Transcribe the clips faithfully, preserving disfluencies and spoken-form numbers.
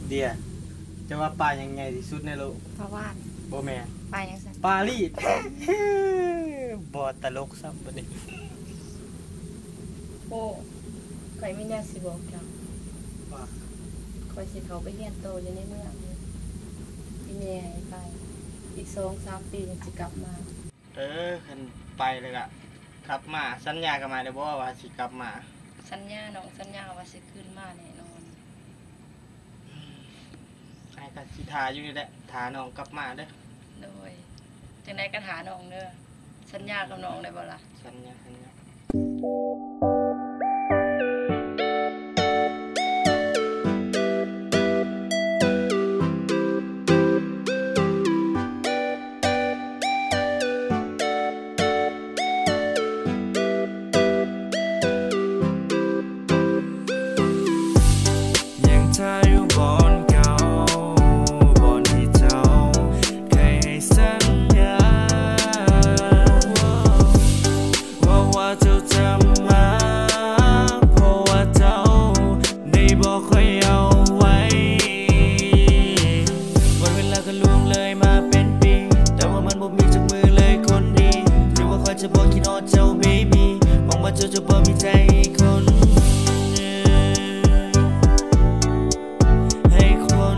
เดียจะว่าปลายังไงที่สุดในโลกปลาวานบ่แม่ปลายังไงปลาลีดบ่ตลกซ้ำบ่นี้โอ้ข่อยไม่แน่สิบอกจ้ะว่าข่อยสิเขาไปเรียนโตอยู่ในเมืองพี่แม่ให้ไปอีกสองสามปีจะกลับมาเออคันไปเลยอะกลับมาสัญญากันมาได้บ่ว่าสิกลับมาสัญญาน้องสัญญาว่าสิขึ้นมาแน่นอนไอ้ก็สิทาอยู่นี่แหละทาน้องกลับมาเด้อโดยจังได๋ก็ถาน้องเด้อสัญญากับน้องได้บ่ล่ะสัญญาสัญญาจะบอกคิดอดเจ้าเบบี้มองว่าเจ้าจะบอกมีใจคนให้คน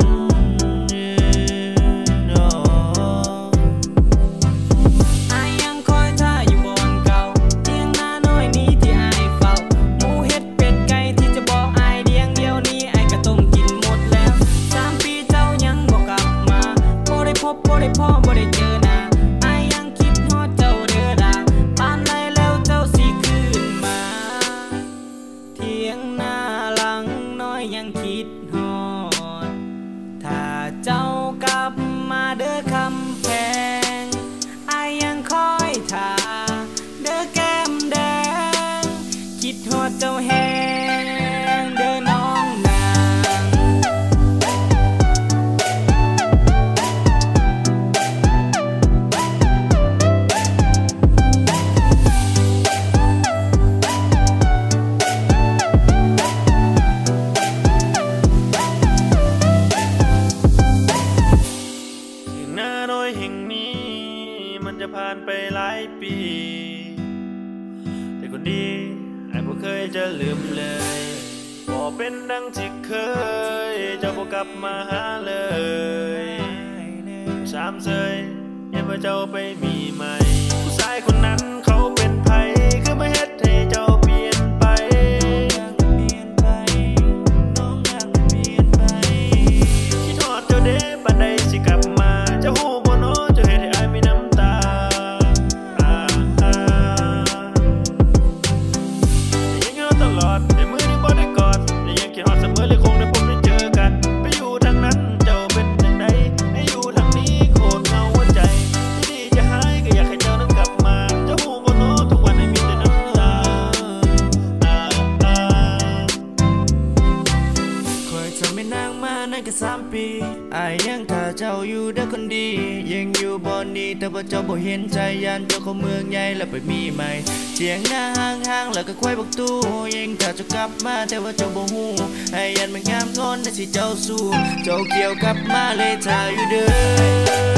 อายยังคอยท่าอยู่บนเก่าเตียงหน้าน้อยนี้ที่อายเฝ้าหมูเห็ดเป็ดไก่ที่จะบอกอายเดียงเดียวนี้อายก็ต้มกินหมดแล้วสามปีเจ้ายังบอกกลับมาบ่ได้พบบ่ได้พ่อบ่ได้เจอหน้ายังคิดฮอดถ้าเจ้ากลับมาเด้อคำแพงอายยังคอยท่าเด้อแก้มแดงคิดฮอดเจ้าแหงเด้อน้องนางจะผ่านไปหลายปีแต่คนดีไอ้บ่เคยจะลืมเลยบ่เป็นดังที่เคยจะบ่กลับมาหาเลยสามเสยอย่ามาเจ้าไปมีใหม่ผู้ชายคนนั้นเขาเป็นไผคือมาเฮ็ดให้เจ้าเปลี่ยนไปน้องอยากเปลี่ยนไปคิดฮอดเจ้าเด้บัดใดสิกลับมาเจ้าฮู้บ่น้อเจ้าเฮ็ดให้อ้ายมีน้ำตาตลอดในมือที่บ่ได้กอดแต่ยังคิดฮอดเสมอเลยคงได้พบได้เจอกันไปอยู่ทางนั้นเจ้าเป็นจังใดให้อยู่ทางนี้โคตรเหงาหัวใจจะดีจะหายก็อยากให้เจ้านั้นกลับมาเจ้าฮู้บ่น้อทุกวันให้มีแต่น้ำตาคอยทำให้นางมานั่นก็สามปีอายยังถ้าเจ้าอยู่เด้อคนดียังอยู่บ่นี้แต่ว่าเจ้าบ่เห็นใจยันเจ้าเข้าเมืองใหญ่แล้วไปมีใหม่เสียงหน้าห่างๆแล้วก็ควายบักตู้ยังถ้าจะกลับมาแต่ว่าเจ้าบ่ฮู้ให้ยันมันงามงอนแต่สิเจ้าสู้เจ้าเกี่ยวกลับมาเลยถ้าอยู่เด้อ